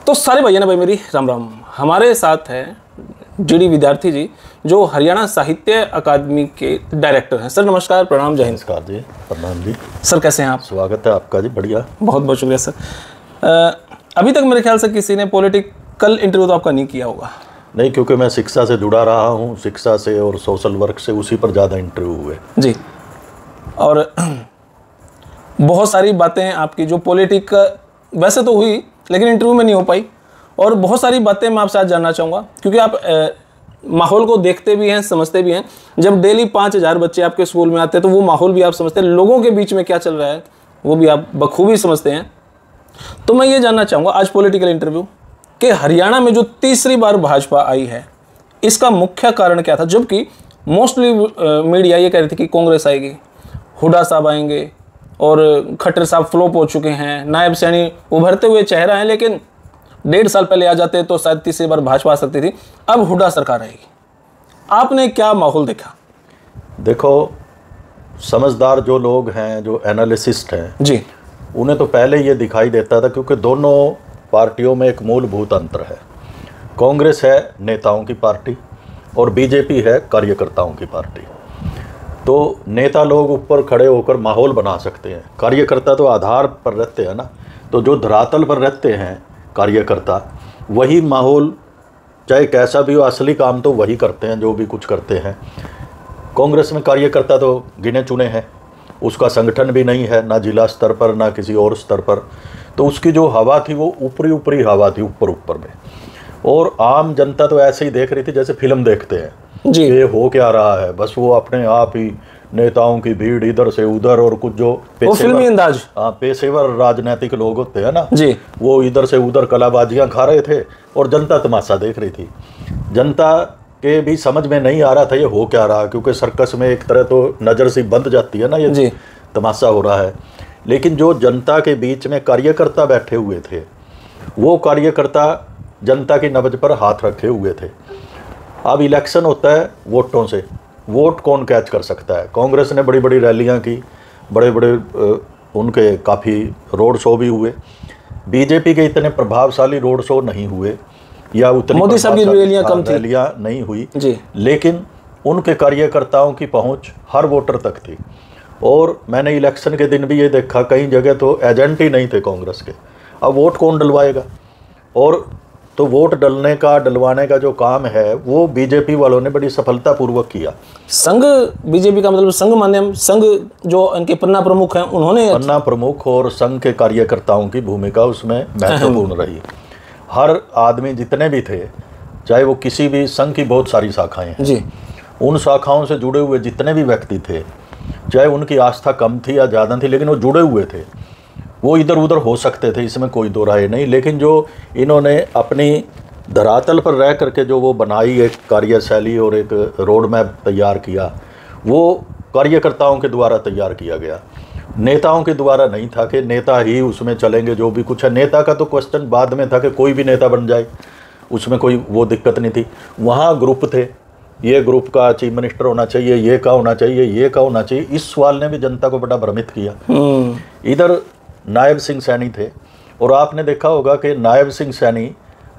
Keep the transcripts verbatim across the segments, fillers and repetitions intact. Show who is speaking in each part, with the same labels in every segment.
Speaker 1: तो सारे भैया ना भाई मेरी राम राम। हमारे साथ है जीडी विद्यार्थी जी जो हरियाणा साहित्य अकादमी के डायरेक्टर हैं। सर नमस्कार, प्रणाम, जय हिंद।
Speaker 2: नमस्कार जी, प्रणाम जी।
Speaker 1: सर कैसे हैं आप?
Speaker 2: स्वागत है आपका जी, बढ़िया,
Speaker 1: बहुत बहुत शुक्रिया सर। आ, अभी तक मेरे ख्याल से किसी ने पॉलिटिकल इंटरव्यू तो आपका नहीं किया होगा?
Speaker 2: नहीं, क्योंकि मैं शिक्षा से जुड़ा रहा हूँ, शिक्षा से और सोशल वर्क से, उसी पर ज़्यादा इंटरव्यू हुए
Speaker 1: जी। और बहुत सारी बातें आपकी जो पॉलिटिक वैसे तो हुई लेकिन इंटरव्यू में नहीं हो पाई, और बहुत सारी बातें मैं आपसे आज जानना चाहूँगा क्योंकि आप ए, माहौल को देखते भी हैं, समझते भी हैं। जब डेली पाँच हज़ार बच्चे आपके स्कूल में आते हैं तो वो माहौल भी आप समझते हैं, लोगों के बीच में क्या चल रहा है वो भी आप बखूबी समझते हैं। तो मैं ये जानना चाहूँगा आज पॉलिटिकल इंटरव्यू कि हरियाणा में जो तीसरी बार भाजपा आई है इसका मुख्य कारण क्या था, जबकि मोस्टली मीडिया ये कह रही थी कि कांग्रेस आएगी, हुड्डा साहब आएंगे और खट्टर साहब फ्लॉप हो चुके हैं, नायब सैनी उभरते हुए चेहरा है, लेकिन डेढ़ साल पहले आ जाते तो शायद तीसरी बार भाजपा आ सकती थी, अब हुड्डा सरकार आएगी। आपने क्या माहौल देखा?
Speaker 2: देखो, समझदार जो लोग हैं, जो एनालिसिस्ट हैं
Speaker 1: जी,
Speaker 2: उन्हें तो पहले ये दिखाई देता था, क्योंकि दोनों पार्टियों में एक मूलभूत अंतर है। कांग्रेस है नेताओं की पार्टी और बीजेपी है कार्यकर्ताओं की पार्टी। तो नेता लोग ऊपर खड़े होकर माहौल बना सकते हैं, कार्यकर्ता तो आधार पर रहते हैं ना। तो जो धरातल पर रहते हैं कार्यकर्ता, वही माहौल चाहे कैसा भी हो, असली काम तो वही करते हैं जो भी कुछ करते हैं। कांग्रेस में कार्यकर्ता तो गिने चुने हैं, उसका संगठन भी नहीं है, ना जिला स्तर पर ना किसी और स्तर पर। तो उसकी जो हवा थी वो ऊपरी ऊपरी हवा थी, ऊपर ऊपर में। और आम जनता तो ऐसे ही देख रही थी जैसे फिल्म देखते हैं
Speaker 1: जी,
Speaker 2: ये हो क्या रहा है। बस वो अपने आप ही नेताओं की भीड़ इधर से उधर, और कुछ जो
Speaker 1: फिल्मी अंदाज,
Speaker 2: हाँ पेशेवर राजनीतिक लोग होते हैं ना
Speaker 1: जी,
Speaker 2: वो इधर से उधर कलाबाजियां खा रहे थे और जनता तमाशा देख रही थी। जनता के भी समझ में नहीं आ रहा था ये हो क्या रहा, क्योंकि सर्कस में एक तरह तो नज़र से बंद जाती है ना, ये
Speaker 1: जी,
Speaker 2: तमाशा हो रहा है। लेकिन जो जनता के बीच में कार्यकर्ता बैठे हुए थे, वो कार्यकर्ता जनता की नब्ज पर हाथ रखे हुए थे। अब इलेक्शन होता है वोटों से, वोट कौन कैच कर सकता है। कांग्रेस ने बड़ी बड़ी रैलियां की, बड़े बड़े उनके काफ़ी रोड शो भी हुए। बीजेपी के इतने प्रभावशाली रोड शो नहीं हुए, या उतनी
Speaker 1: मोदी साहब की रैलियां कम थी,
Speaker 2: रैलियां नहीं हुई
Speaker 1: जी,
Speaker 2: लेकिन उनके कार्यकर्ताओं की पहुंच हर वोटर तक थी। और मैंने इलेक्शन के दिन भी ये देखा, कई जगह तो एजेंट ही नहीं थे कांग्रेस के। अब वोट कौन डलवाएगा? और तो वोट डलने का डलवाने का जो काम है वो बीजेपी वालों ने बड़ी सफलतापूर्वक किया।
Speaker 1: संघ बीजेपी का मतलब संघ माने संघ जो इनके पन्ना प्रमुख हैं उन्होंने,
Speaker 2: पन्ना प्रमुख और संघ के कार्यकर्ताओं की भूमिका उसमें महत्वपूर्ण रही। हर आदमी जितने भी थे, चाहे वो किसी भी संघ की बहुत सारी शाखाएं हैं
Speaker 1: जी,
Speaker 2: उन शाखाओं से जुड़े हुए जितने भी व्यक्ति थे, चाहे उनकी आस्था कम थी या ज़्यादा थी, लेकिन वो जुड़े हुए थे। वो इधर उधर हो सकते थे, इसमें कोई दो राय नहीं, लेकिन जो इन्होंने अपनी धरातल पर रह करके जो वो बनाई एक कार्यशैली और एक रोड मैप तैयार किया, वो कार्यकर्ताओं के द्वारा तैयार किया गया, नेताओं के द्वारा नहीं था कि नेता ही उसमें चलेंगे जो भी कुछ है। नेता का तो क्वेश्चन बाद में था कि कोई भी नेता बन जाए, उसमें कोई वो दिक्कत नहीं थी। वहाँ ग्रुप थे, ये ग्रुप का चीफ मिनिस्टर होना चाहिए, ये का होना चाहिए, ये का होना चाहिए। इस सवाल ने भी जनता को बड़ा भ्रमित किया। इधर नायब सिंह सैनी थे, और आपने देखा होगा कि नायब सिंह सैनी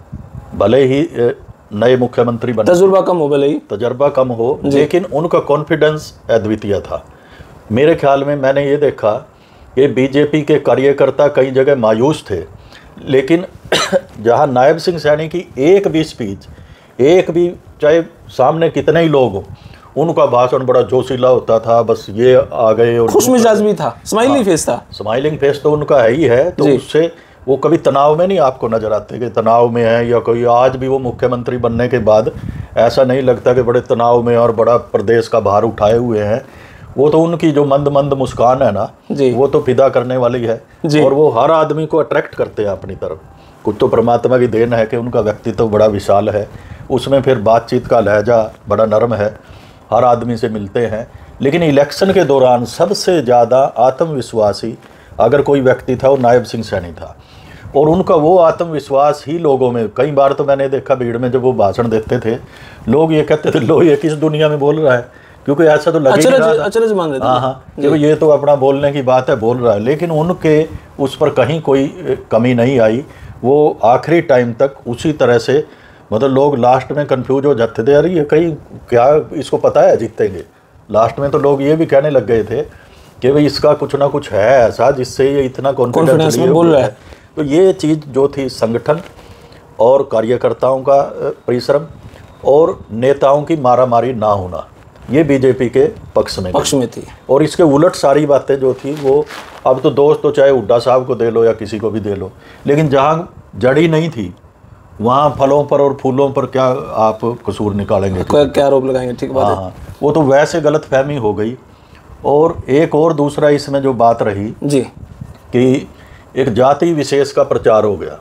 Speaker 2: भले ही नए मुख्यमंत्री बने,
Speaker 1: तजुर्बा कम हो, भले ही
Speaker 2: तजर्बा कम हो, लेकिन उनका कॉन्फिडेंस अद्वितीय था। मेरे ख्याल में मैंने ये देखा कि बीजेपी के कार्यकर्ता कई जगह मायूस थे, लेकिन जहां नायब सिंह सैनी की एक भी स्पीच, एक भी, चाहे सामने कितने ही लोग हों, उनका भाषण बड़ा जोशीला होता था। बस ये आ गए और
Speaker 1: खुश मिजाज भी था, स्माइलिंग फेस था।
Speaker 2: स्माइलिंग फेस तो उनका है ही है, तो उससे वो कभी तनाव में नहीं आपको नजर आते कि तनाव में है या कोई। आज भी वो मुख्यमंत्री बनने के बाद ऐसा नहीं लगता कि बड़े तनाव में और बड़ा प्रदेश का भार उठाए हुए हैं। वो तो उनकी जो मंद मंद मुस्कान है ना, वो तो फिदा करने वाली है, और वो हर आदमी को अट्रैक्ट करते हैं अपनी तरफ। कुछ तो परमात्मा की देन है कि उनका व्यक्तित्व तो बड़ा विशाल है, उसमें फिर बातचीत का लहजा बड़ा नरम है, हर आदमी से मिलते हैं। लेकिन इलेक्शन के दौरान सबसे ज़्यादा आत्मविश्वासी अगर कोई व्यक्ति था वो नायब सिंह सैनी था, और उनका वो आत्मविश्वास ही लोगों में, कई बार तो मैंने देखा भीड़ में जब वो भाषण देते थे, लोग ये कहते थे लो ये किस दुनिया में बोल रहा है, क्योंकि ऐसा तो लगे
Speaker 1: अचरज मान देते।
Speaker 2: हाँ हाँ, जब ये तो अपना बोलने की बात है, बोल रहा है। लेकिन उनके उस पर कहीं कोई कमी नहीं आई। वो आखिरी टाइम तक उसी तरह से, मतलब लोग लास्ट में कंफ्यूज हो जाते थे, अरे ये कहीं क्या इसको पता है जीतेंगे। लास्ट में तो लोग ये भी कहने लग गए थे कि भाई इसका कुछ ना कुछ है ऐसा जिससे ये इतना कॉन्फिडेंस
Speaker 1: में बोल रहा है।
Speaker 2: तो ये चीज़ जो थी संगठन और कार्यकर्ताओं का परिश्रम और नेताओं की मारामारी ना होना, ये बीजेपी के पक्ष में
Speaker 1: पक्ष में थी।
Speaker 2: और इसके उलट सारी बातें जो थी वो, अब तो दोस्त तो चाहे हुड्डा साहब को दे लो या किसी को भी दे लो, लेकिन जहाँ जड़ी नहीं थी वहाँ फलों पर और फूलों पर क्या आप कसूर निकालेंगे,
Speaker 1: क्या आरोप लगाएंगे। ठीक बात है।
Speaker 2: हाँ, वो तो वैसे गलतफहमी हो गई। और एक और दूसरा इसमें जो बात रही
Speaker 1: जी
Speaker 2: कि एक जाति विशेष का प्रचार हो गया।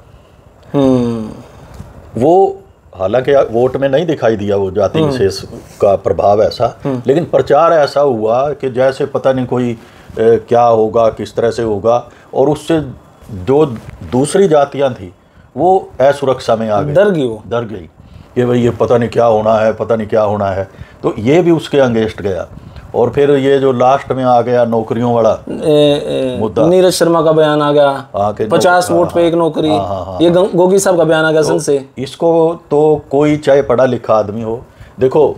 Speaker 2: वो हालांकि वोट में नहीं दिखाई दिया वो जाति विशेष का प्रभाव ऐसा, लेकिन प्रचार ऐसा हुआ कि जैसे पता नहीं कोई ए, क्या होगा, किस तरह से होगा, और उससे जो दूसरी जातियां थी वो असुरक्षा में आ गई,
Speaker 1: डर गई वो
Speaker 2: डर गई कि भाई ये पता नहीं क्या होना है, पता नहीं क्या होना है। तो ये भी उसके अगेंस्ट गया। और फिर ये जो लास्ट में आ गया नौकरियों वाला मुद्दा,
Speaker 1: नीरज शर्मा का बयान आ गया, पचास वोट पे एक नौकरी,
Speaker 2: हाँ, हाँ, हाँ,
Speaker 1: ये गोगी साहब का बयान आ गया सन से।
Speaker 2: इसको तो कोई चाहे पढ़ा लिखा आदमी हो, देखो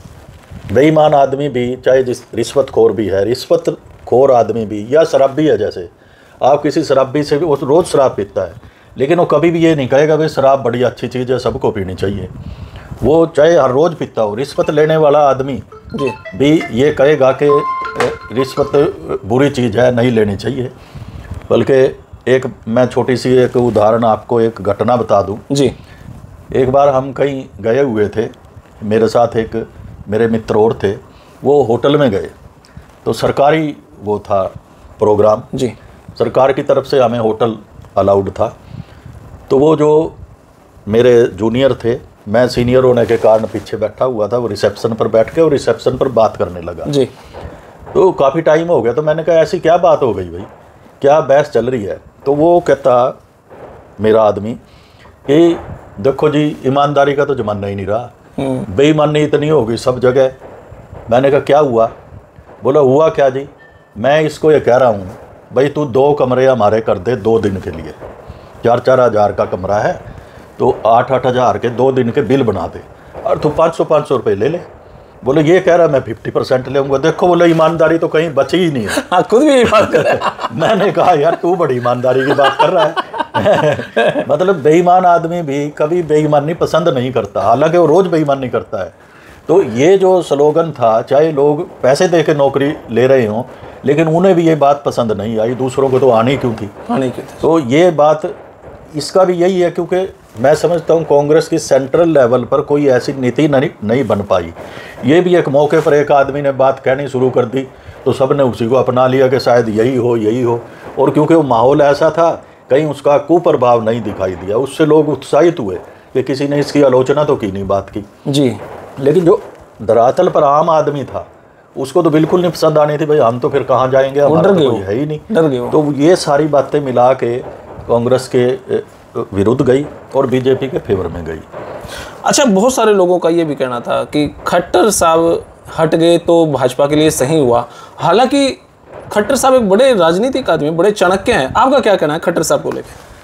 Speaker 2: बेईमान आदमी भी, चाहे जिस रिश्वतखोर भी है, रिश्वतखोर आदमी भी या शराबी है, जैसे आप किसी शराबी से भी, वो रोज़ शराब पीता है, लेकिन वो कभी भी ये नहीं कहेगा भाई शराब बड़ी अच्छी चीज़ है, सबको पीनी चाहिए। वो चाहे हर रोज़ पीता हो। रिश्वत लेने वाला आदमी
Speaker 1: जी
Speaker 2: भी ये कहेगा कि रिश्वत बुरी चीज़ है, नहीं लेनी चाहिए। बल्कि एक मैं छोटी सी एक उदाहरण आपको, एक घटना बता दूं
Speaker 1: जी।
Speaker 2: एक बार हम कहीं गए हुए थे, मेरे साथ एक मेरे मित्र और थे, वो होटल में गए, तो सरकारी वो था प्रोग्राम
Speaker 1: जी,
Speaker 2: सरकार की तरफ से हमें होटल अलाउड था। तो वो जो मेरे जूनियर थे, मैं सीनियर होने के कारण पीछे बैठा हुआ था, वो रिसेप्शन पर बैठ के और रिसेप्शन पर बात करने लगा
Speaker 1: जी।
Speaker 2: तो काफ़ी टाइम हो गया, तो मैंने कहा ऐसी क्या बात हो गई भाई, क्या बहस चल रही है। तो वो कहता मेरा आदमी कि देखो जी ईमानदारी का तो जमाना ही नहीं रहा, बेईमानी इतनी हो गई सब जगह। मैंने कहा क्या हुआ? बोला हुआ क्या जी, मैं इसको ये कह रहा हूँ भाई तू दो कमरे हमारे कर दे दो दिन के लिए, चार चार हज़ार का कमरा है तो आठ आठ हज़ार के दो दिन के बिल बना दे और तू पाँच सौ पाँच सौ रुपये ले ले। बोले ये कह रहा मैं फिफ्टी परसेंट लेऊंगा। देखो बोले ईमानदारी तो कहीं बची ही नहीं है।
Speaker 1: हाँ, खुद भी बात कर रहा है।
Speaker 2: मैंने कहा यार तू बड़ी ईमानदारी की बात कर रहा है। मतलब बेईमान आदमी भी कभी बेईमानी पसंद नहीं करता, हालांकि वो रोज़ बेईमानी करता है। तो ये जो स्लोगन था, चाहे लोग पैसे दे के नौकरी ले रहे हों, लेकिन उन्हें भी ये बात पसंद नहीं आई, दूसरों को तो आनी क्यों थी
Speaker 1: आनी क्यों थी।
Speaker 2: तो ये बात इसका भी यही है, क्योंकि मैं समझता हूँ कांग्रेस की सेंट्रल लेवल पर कोई ऐसी नीति नहीं नहीं बन पाई। ये भी एक मौके पर एक आदमी ने बात कहनी शुरू कर दी तो सब ने उसी को अपना लिया कि शायद यही हो यही हो। और क्योंकि वो माहौल ऐसा था, कहीं उसका कुप्रभाव नहीं दिखाई दिया, उससे लोग उत्साहित हुए कि किसी ने इसकी आलोचना तो की नहीं, बात की जी। लेकिन जो धरातल पर आम आदमी था उसको तो बिल्कुल नहीं पसंद आनी थी, भाई हम तो फिर कहाँ जाएंगे, हमारा तो कोई है ही नहीं, डर गए। तो ये सारी बातें मिला के कांग्रेस के विरुद्ध गई और बीजेपी के फेवर में गई।
Speaker 1: अच्छा, बहुत सारे लोगों का ये भी कहना था कि खट्टर साहब हट गए तो भाजपा के लिए सही हुआ। हालांकि खट्टर साहब एक बड़े राजनीतिक आदमी, बड़े चाणक्य हैं। आपका क्या कहना है खट्टर साहब को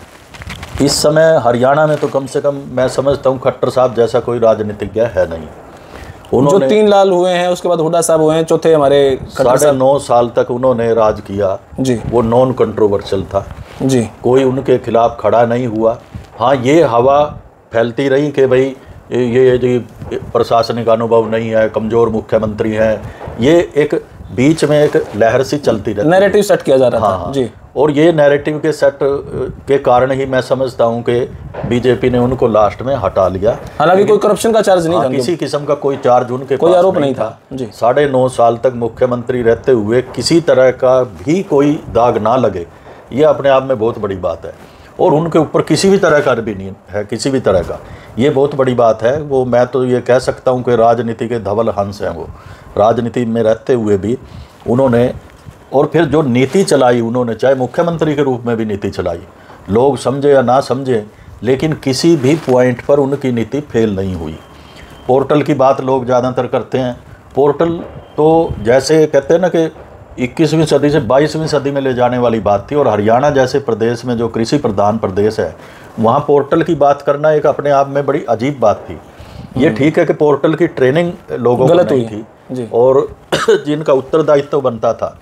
Speaker 1: लेकर?
Speaker 2: इस समय हरियाणा में तो कम से कम मैं समझता हूँ खट्टर साहब जैसा कोई राजनीतिज्ञ है नहीं।
Speaker 1: उन्होंने जो तीन लाल हुए हैं, उसके बाद हुड्डा साहब हुए हैं, चौथे हमारे
Speaker 2: साढ़े नौ साल तक उन्होंने राज किया जी। वो नॉन कंट्रोवर्शियल था जी, कोई उनके खिलाफ खड़ा नहीं हुआ। हाँ, ये हवा फैलती रही कि भाई ये जी प्रशासनिक अनुभव नहीं है, कमज़ोर मुख्यमंत्री हैं, ये एक बीच में एक लहर सी चलती रहती,
Speaker 1: नैरेटिव सेट किया जा रहा था जी।
Speaker 2: और ये नैरेटिव के सेट के कारण ही मैं समझता हूँ कि बीजेपी ने उनको लास्ट में हटा लिया।
Speaker 1: हालांकि कोई करप्शन का चार्ज नहीं था,
Speaker 2: किसी किस्म का कोई चार्ज उनके
Speaker 1: कोई आरोप नहीं था जी।
Speaker 2: साढ़े नौ साल तक मुख्यमंत्री रहते हुए किसी तरह का भी कोई दाग ना लगे, ये अपने आप में बहुत बड़ी बात है। और उनके ऊपर किसी भी तरह का भी नहीं है, किसी भी तरह का, ये बहुत बड़ी बात है। वो मैं तो ये कह सकता हूँ कि राजनीति के धवल हंस हैं। वो राजनीति में रहते हुए भी उन्होंने, और फिर जो नीति चलाई उन्होंने, चाहे मुख्यमंत्री के रूप में भी नीति चलाई, लोग समझे या ना समझे, लेकिन किसी भी पॉइंट पर उनकी नीति फेल नहीं हुई। पोर्टल की बात लोग ज़्यादातर करते हैं, पोर्टल तो जैसे कहते हैं ना कि इक्कीसवीं सदी से बाईसवीं सदी में ले जाने वाली बात थी। और हरियाणा जैसे प्रदेश में जो कृषि प्रधान प्रदेश है, वहाँ पोर्टल की बात करना एक अपने आप में बड़ी अजीब बात थी। ये ठीक है कि पोर्टल की ट्रेनिंग लोगों को नहीं थी
Speaker 1: जी।
Speaker 2: और जिनका उत्तरदायित्व बनता था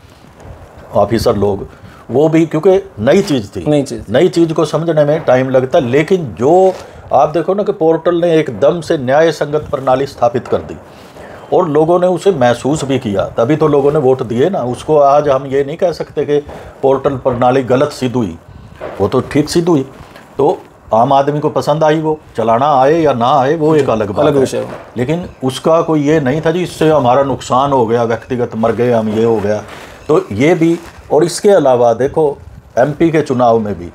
Speaker 2: ऑफिसर लोग, वो भी क्योंकि नई चीज़ थी,
Speaker 1: नई चीज़
Speaker 2: नई चीज़ को समझने में टाइम लगता। लेकिन जो आप देखो ना कि पोर्टल ने एकदम से न्याय संगत प्रणाली स्थापित कर दी और लोगों ने उसे महसूस भी किया, तभी तो लोगों ने वोट दिए ना उसको। आज हम ये नहीं कह सकते कि पोर्टल प्रणाली गलत सिद्ध हुई, वो तो ठीक सिद्ध हुई। तो आम आदमी को पसंद आई, वो चलाना आए या ना आए वो एक अलग बात
Speaker 1: अलग विषय
Speaker 2: है।
Speaker 1: है।
Speaker 2: लेकिन उसका कोई ये नहीं था जी इससे हमारा नुकसान हो गया, व्यक्तिगत मर गए हम, ये हो गया। तो ये भी, और इसके अलावा देखो एमपी के चुनाव में भी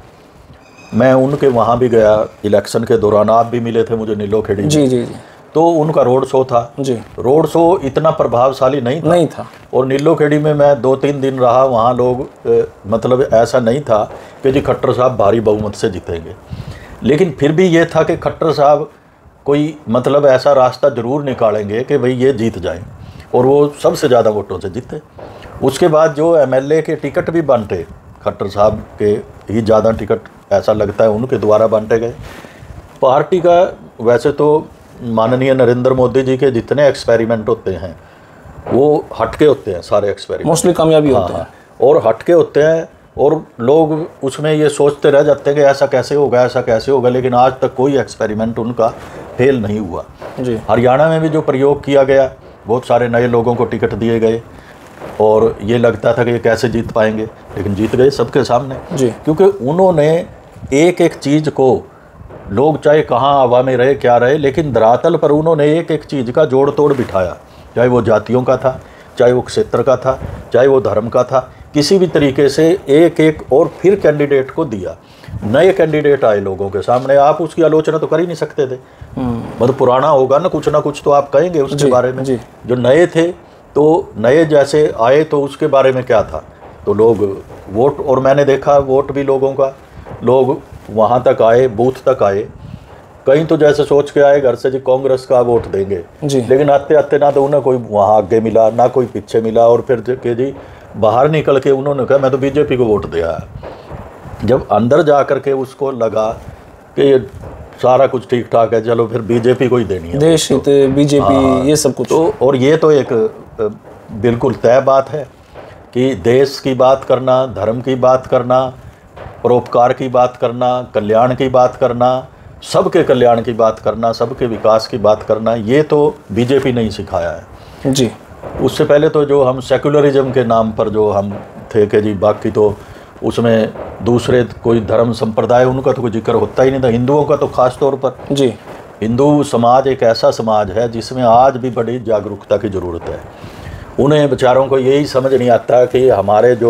Speaker 2: मैं उनके वहाँ भी गया इलेक्शन के दौरान, आप भी मिले थे मुझे नीलोखेड़ी में।
Speaker 1: जी जी जी।
Speaker 2: तो उनका रोड शो था
Speaker 1: जी।
Speaker 2: रोड शो इतना प्रभावशाली नहीं था
Speaker 1: नहीं था।
Speaker 2: और नीलोखेड़ी में मैं दो तीन दिन रहा, वहाँ लोग ए, मतलब ऐसा नहीं था कि जी खट्टर साहब भारी बहुमत से जीतेंगे। लेकिन फिर भी ये था कि खट्टर साहब कोई मतलब ऐसा रास्ता ज़रूर निकालेंगे कि भाई ये जीत जाएं, और वो सबसे ज़्यादा वोटों से जीते। उसके बाद जो एमएलए के टिकट भी बांटे, खट्टर साहब के ही ज़्यादा टिकट ऐसा लगता है उनके द्वारा बांटे गए। पार्टी का वैसे तो माननीय नरेंद्र मोदी जी के जितने एक्सपेरिमेंट होते हैं वो हटके होते हैं, सारे एक्सपेरिमेंट
Speaker 1: मोस्टली कामयाबी होते हैं
Speaker 2: और हटके होते हैं, और लोग उसमें ये सोचते रह जाते हैं कि ऐसा कैसे होगा, ऐसा कैसे होगा। लेकिन आज तक कोई एक्सपेरिमेंट उनका फेल नहीं हुआ।
Speaker 1: जी।
Speaker 2: हरियाणा में भी जो प्रयोग किया गया, बहुत सारे नए लोगों को टिकट दिए गए और ये लगता था कि ये कैसे जीत पाएंगे, लेकिन जीत गए सबके सामने
Speaker 1: जी।
Speaker 2: क्योंकि उन्होंने एक एक चीज़ को, लोग चाहे कहाँ हवा में रहे क्या रहे, लेकिन धरातल पर उन्होंने एक एक चीज़ का जोड़ तोड़ बिठाया, चाहे वो जातियों का था, चाहे वो क्षेत्र का था, चाहे वो धर्म का था, किसी भी तरीके से एक एक, और फिर कैंडिडेट को दिया। नए कैंडिडेट आए लोगों के सामने, आप उसकी आलोचना तो कर ही नहीं सकते थे, मतलब पुराना होगा ना, कुछ ना कुछ तो आप कहेंगे उसके बारे में। जो नए थे तो नए जैसे आए तो उसके बारे में क्या था, तो लोग वोट, और मैंने देखा वोट भी लोगों का, लोग वहाँ तक आए, बूथ तक आए, कहीं तो जैसे सोच के आए घर से जी कांग्रेस का वोट देंगे, लेकिन आते आते ना तो उन्हें कोई वहाँ आगे मिला ना कोई पीछे मिला, और फिर के जी बाहर निकल के उन्होंने कहा मैं तो बीजेपी को वोट दिया। जब अंदर जा कर के उसको लगा कि ये सारा कुछ ठीक ठाक है, चलो फिर बीजेपी को ही देनी है,
Speaker 1: देश हित, बीजेपी, ये सब कुछ।
Speaker 2: तो और ये तो एक बिल्कुल तय बात है कि देश की बात करना, धर्म की बात करना, परोपकार की बात करना, कल्याण की बात करना, सबके कल्याण की बात करना, सबके विकास की बात करना, ये तो बीजेपी ने ही सिखाया है
Speaker 1: जी।
Speaker 2: उससे पहले तो जो हम सेकुलरिज्म के नाम पर जो हम थे कि जी बाकी तो उसमें दूसरे कोई धर्म संप्रदाय उनका तो कोई जिक्र होता ही नहीं था, हिंदुओं का तो खास तौर पर
Speaker 1: जी।
Speaker 2: हिंदू समाज एक ऐसा समाज है जिसमें आज भी बड़ी जागरूकता की ज़रूरत है। उन्हें बेचारों को यही समझ नहीं आता कि हमारे जो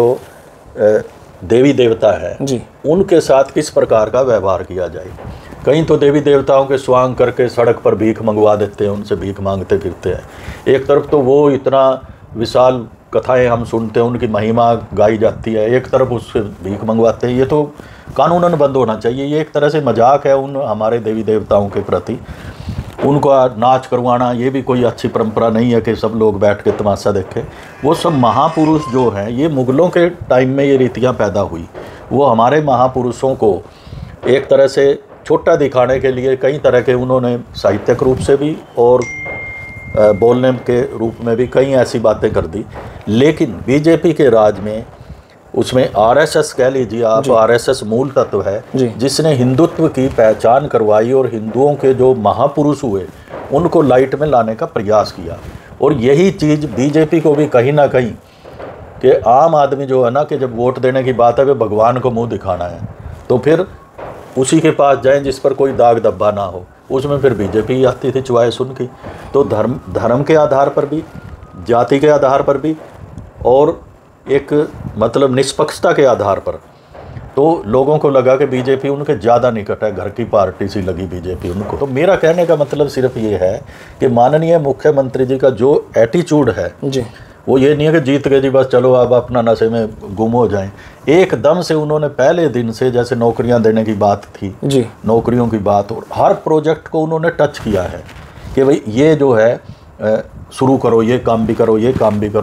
Speaker 2: देवी देवता है
Speaker 1: जी,
Speaker 2: उनके साथ किस प्रकार का व्यवहार किया जाए। कहीं तो देवी देवताओं के स्वांग करके सड़क पर भीख मंगवा देते हैं, उनसे भीख मांगते फिरते हैं। एक तरफ तो वो इतना विशाल कथाएं हम सुनते हैं, उनकी महिमा गाई जाती है, एक तरफ उससे भीख मंगवाते हैं। ये तो कानूनन बंद होना चाहिए। ये एक तरह से मजाक है उन हमारे देवी देवताओं के प्रति। उनका नाच करवाना ये भी कोई अच्छी परंपरा नहीं है कि सब लोग बैठ के तमाशा देखें। वो सब महापुरुष जो हैं, ये मुग़लों के टाइम में ये रीतियाँ पैदा हुई। वो हमारे महापुरुषों को एक तरह से छोटा दिखाने के लिए कई तरह के उन्होंने साहित्यिक रूप से भी और बोलने के रूप में भी कई ऐसी बातें कर दी। लेकिन बीजेपी के राज में उसमें आरएसएस कह लीजिए आप, आरएसएस मूल तत्व है जिसने हिंदुत्व की पहचान करवाई और हिंदुओं के जो महापुरुष हुए उनको लाइट में लाने का प्रयास किया। और यही चीज़ बीजेपी को भी कहीं ना कहीं कि आम आदमी जो है ना कि जब वोट देने की बात है वे भगवान को मुंह दिखाना है तो फिर उसी के पास जाएं जिस पर कोई दाग धब्बा ना हो। उसमें फिर बीजेपी आती थी चॉइस उनकी। तो धर्म धर्म के आधार पर भी, जाति के आधार पर भी और एक मतलब निष्पक्षता के आधार पर तो लोगों को लगा कि बीजेपी उनके ज़्यादा निकट है, घर की पार्टी सी लगी बीजेपी उनको। तो मेरा कहने का मतलब सिर्फ ये है कि माननीय मुख्यमंत्री जी का जो एटीट्यूड है जी, वो ये नहीं है कि जीत गए जी बस चलो अब अपना नशे में गुम हो जाएं। एकदम से उन्होंने पहले दिन से जैसे नौकरियां देने की बात थी जी, नौकरियों की बात, और हर प्रोजेक्ट को उन्होंने टच किया है कि भाई ये जो है शुरू करो, ये काम भी करो, ये काम भी करो।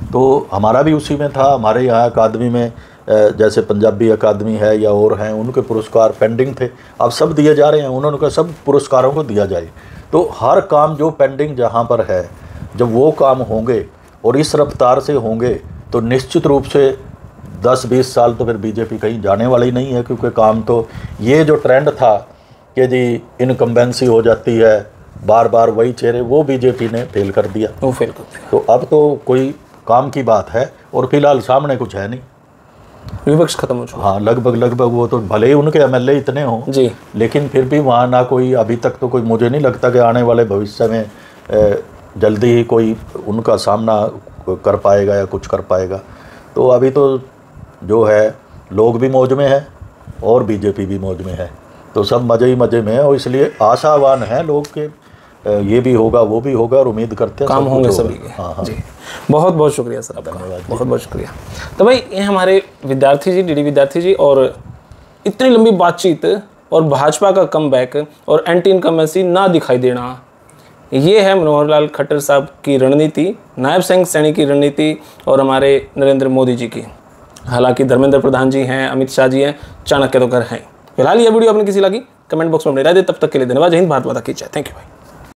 Speaker 2: तो हमारा भी उसी में था। हमारे यहाँ अकादमी में जैसे पंजाबी अकादमी है या और हैं, उनके पुरस्कार पेंडिंग थे, अब सब दिए जा रहे हैं। उन्होंने कहा सब पुरस्कारों को दिया जाए। तो हर काम जो पेंडिंग जहाँ पर है, जब वो काम होंगे और इस रफ्तार से होंगे तो निश्चित रूप से दस बीस साल तो फिर बीजेपी कहीं जाने वाली नहीं है। क्योंकि काम तो ये जो ट्रेंड था कि जी इनकम्बेंसी हो जाती है, बार बार वही चेहरे, वो बीजेपी ने फेल कर दिया।
Speaker 1: वो फेल कर दिया।
Speaker 2: तो अब तो कोई काम की बात है और फिलहाल सामने कुछ है नहीं,
Speaker 1: विपक्ष खत्म हो चुका।
Speaker 2: हाँ लगभग लगभग। वो तो भले ही उनके एमएलए इतने हों
Speaker 1: जी,
Speaker 2: लेकिन फिर भी वहाँ ना कोई अभी तक तो कोई, मुझे नहीं लगता कि आने वाले भविष्य में जल्दी ही कोई उनका सामना कर पाएगा या कुछ कर पाएगा। तो अभी तो जो है लोग भी मौज में है और बीजेपी भी मौज में है, तो सब मज़े ही मज़े में है। और इसलिए आशावान है लोग के ये भी होगा वो भी होगा, और उम्मीद करते हैं
Speaker 1: काम होंगे सभी के।
Speaker 2: हाँ हाँ
Speaker 1: जी, बहुत बहुत शुक्रिया सर आपका, बहुत बहुत शुक्रिया। तो भाई ये हमारे विद्यार्थी जी, डीडी विद्यार्थी जी, और इतनी लंबी बातचीत और भाजपा का कमबैक और एंटी इनकम्बेंसी ना दिखाई देना, ये है मनोहर लाल खट्टर साहब की रणनीति, नायब सिंह सैनी की रणनीति और हमारे नरेंद्र मोदी जी की। हालांकि धर्मेंद्र प्रधान जी हैं, अमित शाह जी हैं, चाणक्य तो कर हैं। फिलहाल ये वीडियो आपने किसी लगी कमेंट बॉक्स में अपनी राय दे। तब तक के लिए धन्यवाद। जय हिंद, भारत माता की जय। थैंक यू भाई।